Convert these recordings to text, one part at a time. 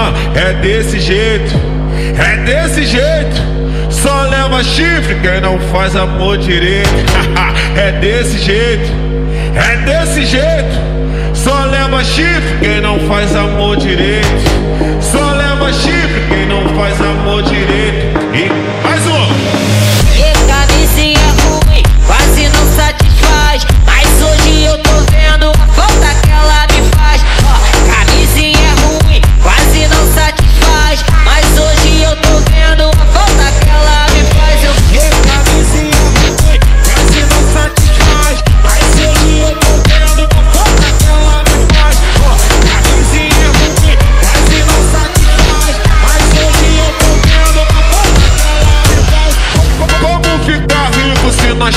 É desse jeito, é desse jeito. Só leva chifre quem não faz amor direito. É desse jeito, é desse jeito. Só leva chifre quem não faz amor direito. Só leva chifre quem não faz amor direito. E mais um. E camisinha ruim, quase não satisfaz. Mas hoje eu tô vendo a falta que ela me faz. Camisinha ruim, quase não satisfaz. Mas hoje eu tô vendo a falta que ela me faz. Camisinha ruim, quase não satisfaz. Mas hoje eu tô vendo a falta que ela me faz. Camisinha ruim, quase não satisfaz. Mas hoje eu tô vendo a falta que ela me faz. Como ficar rico se nós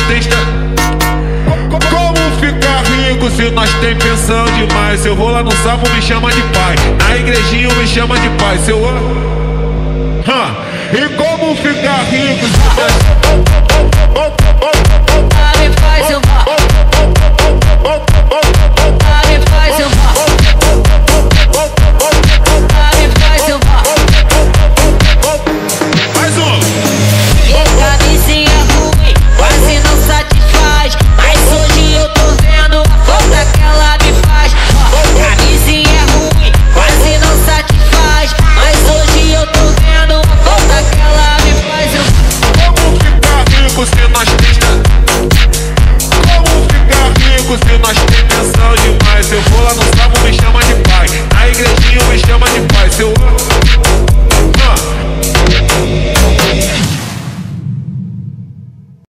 Como ficar rico se nós tem pensão demais? Se eu vou lá no sapo me chama de pai, na igrejinha me chama de pai. Se eu E como ficar rico se nós Me faz eu